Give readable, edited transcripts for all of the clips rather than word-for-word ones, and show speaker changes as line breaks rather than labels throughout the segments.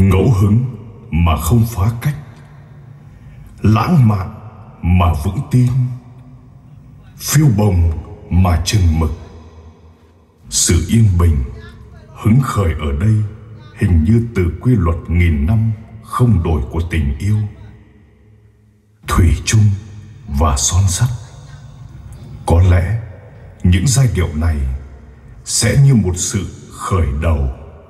ngẫu hứng mà không phá cách, lãng mạn mà vững tin, phiêu bồng mà chừng mực. Sự yên bình, hứng khởi ở đây hình như từ quy luật nghìn năm không đổi của tình yêu, thủy chung và son sắt. Có lẽ những giai điệu này sẽ như một sự khởi đầu.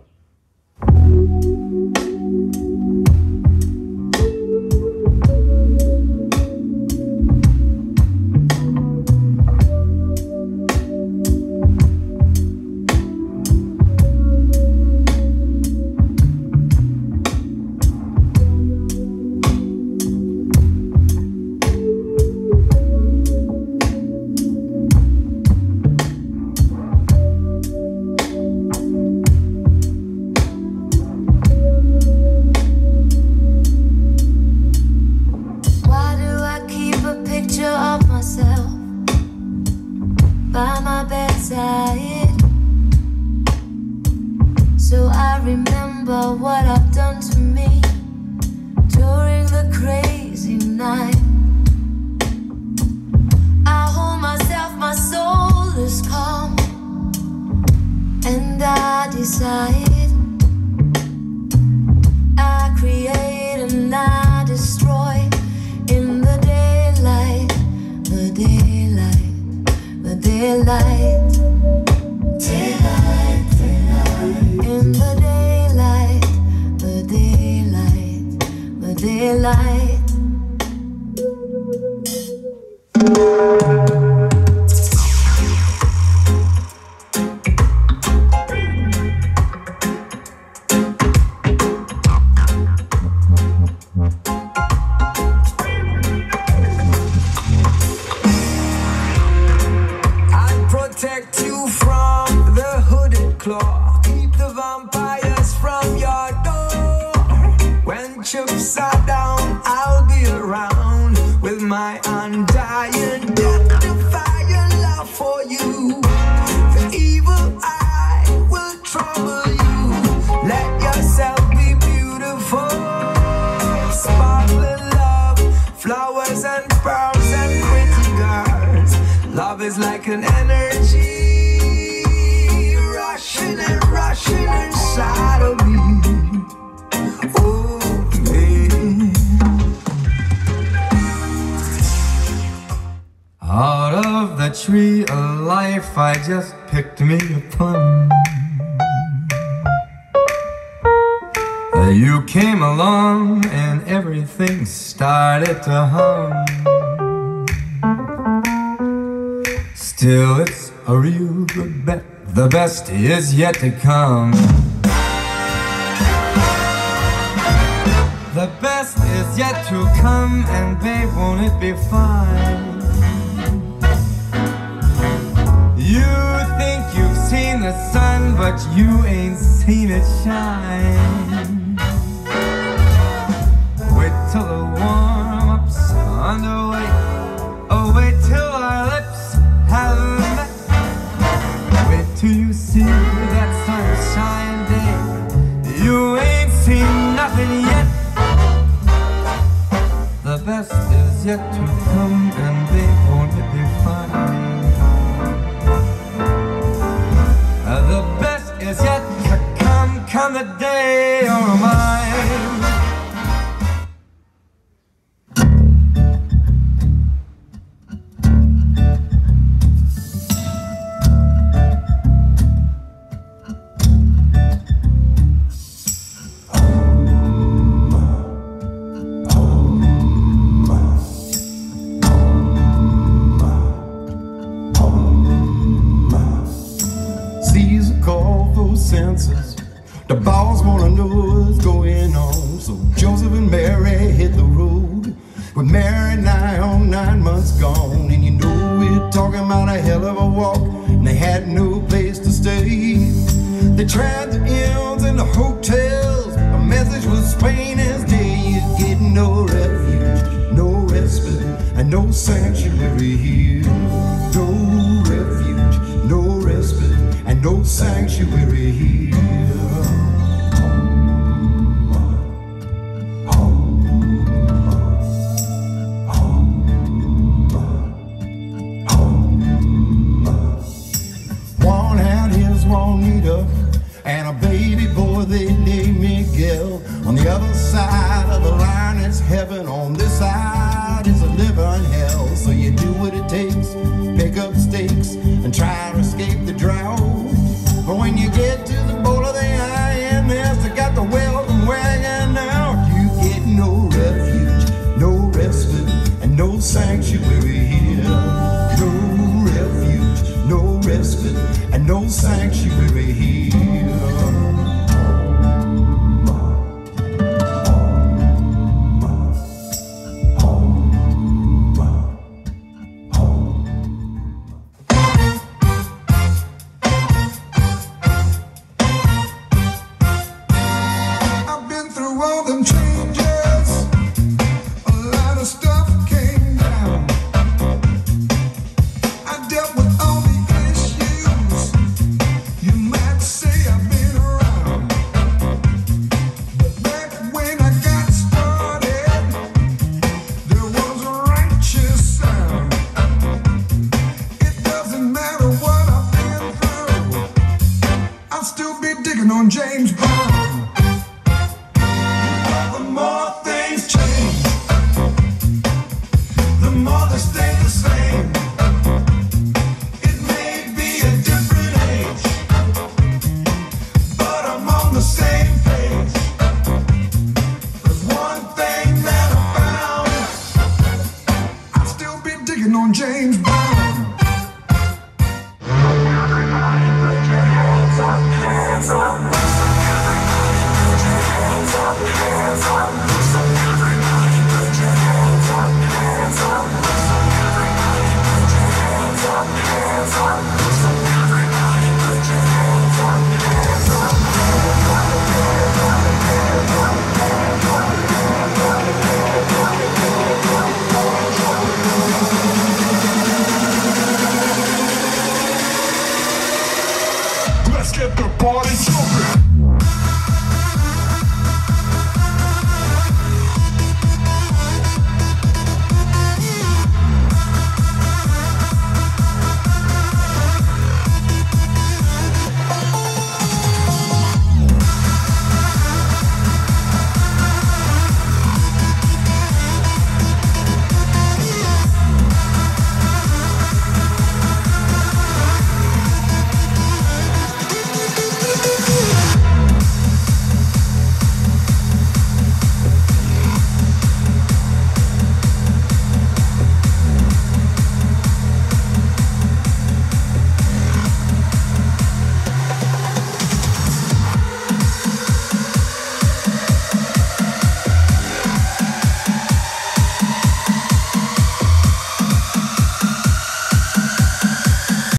By my bedside, so I remember what I've done to me during the crazy night. I hold myself, my soul is calm, and I decide I create and I destroy in the daylight, the daylight. The daylight, daylight, daylight. In the daylight, the daylight, the daylight.
Protect you from the hooded claw, keep the vampires from your door. When chips are down, I'll be around with my undying fire love for you. The evil eye will trouble you. Let yourself be beautiful. Sparkling love, flowers and pearls and pretty girls. Love is like an energy rushing and rushing inside of me. Oh, man. Out of the tree of life I just picked me a plum. You came along and everything started to hum. Still, it's a real good bet. The best is yet to come. The best is yet to come, and babe, won't it be fine? You think you've seen the sun, but you ain't seen it shine. Wait till the warm-up's underway. Oh, wait till our lips have met. Wait till you see that sunshine day. You ain't seen nothing yet. The best is yet to come, and babe, won't it be fine? The best is yet to come, come the day you're mine. Senses. The boss wanna know what's going on. So Joseph and Mary hit the road, with Mary nigh on 9 months gone. And you know we're talking about a hell of a walk, and they had no place to stay. They tried the inns and the hotels. A message was plain as day: you're getting no refuge, no respite, and no sanctuary here. No refuge, no respite, and no sanctuary here. no sanctuary here.
I've been through all them changes, a lot of stuff came down. I dealt with all the issues, you might say I've been around. But back when I got started, there was a righteous sound. It doesn't matter what I've been through, I'll still be digging on James Brown. The more things change, the more they stay the same. It may be a different age, but I'm on the same page. There's one thing that I found, I'll still be digging on James Brown. Hands up, hands up, hands up, hands up.